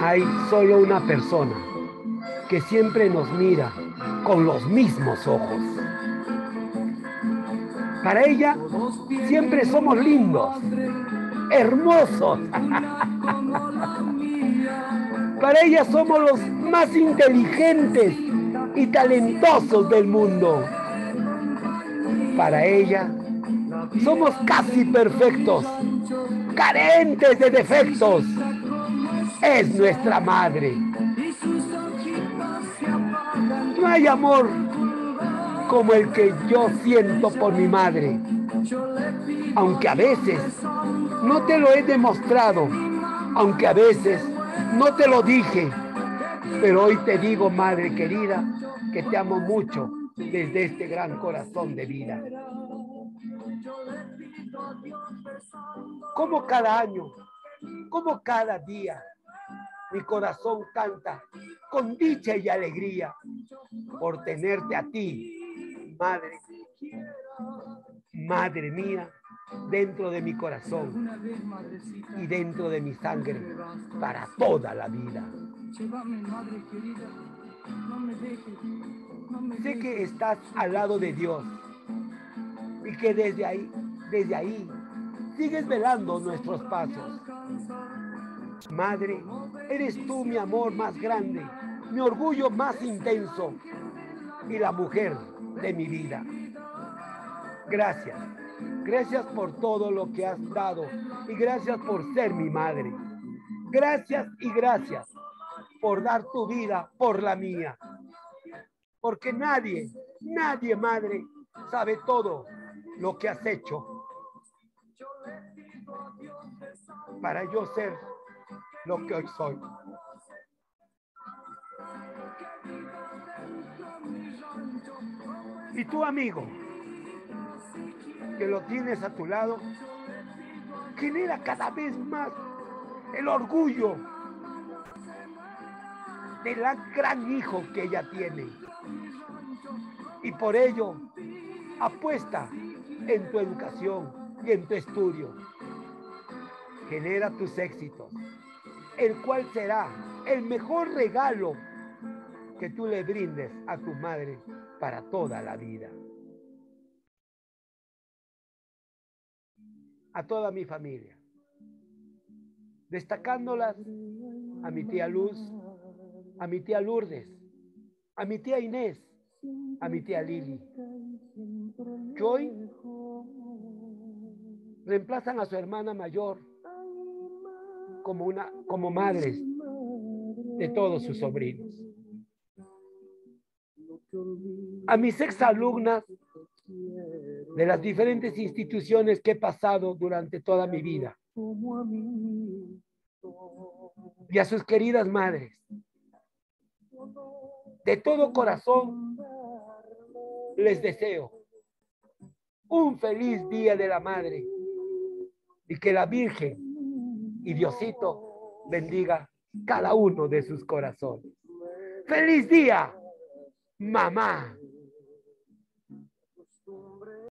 Hay solo una persona que siempre nos mira con los mismos ojos. Para ella siempre somos lindos, hermosos. Para ella somos los más inteligentes y talentosos del mundo. Para ella somos casi perfectos, carentes de defectos. Es nuestra madre. No hay amor como el que yo siento por mi madre, aunque a veces no te lo he demostrado, aunque a veces no te lo dije, pero hoy te digo, madre querida, que te amo mucho desde este gran corazón de vida. Como cada año, como cada día, mi corazón canta con dicha y alegría por tenerte a ti, madre, madre mía, dentro de mi corazón y dentro de mi sangre para toda la vida. Sé que estás al lado de Dios y que desde ahí, sigues velando nuestros pasos. Madre, eres tú mi amor más grande, mi orgullo más intenso y la mujer de mi vida. Gracias, gracias por todo lo que has dado y gracias por ser mi madre. Gracias y gracias por dar tu vida por la mía. Porque nadie, madre, sabe todo lo que has hecho para yo ser lo que hoy soy. Y tu amigo, que lo tienes a tu lado, genera cada vez más el orgullo del gran hijo que ella tiene. Y por ello, apuesta en tu educación y en tu estudio. Genera tus éxitos, el cual será el mejor regalo que tú le brindes a tu madre para toda la vida. A toda mi familia, destacándolas a mi tía Luz, a mi tía Lourdes, a mi tía Inés, a mi tía Lili, que hoy reemplazan a su hermana mayor como madres de todos sus sobrinos. A mis exalumnas de las diferentes instituciones que he pasado durante toda mi vida. Y a sus queridas madres. De todo corazón les deseo un feliz Día de la Madre y que la Virgen y Diosito bendiga cada uno de sus corazones. ¡Feliz día, mamá!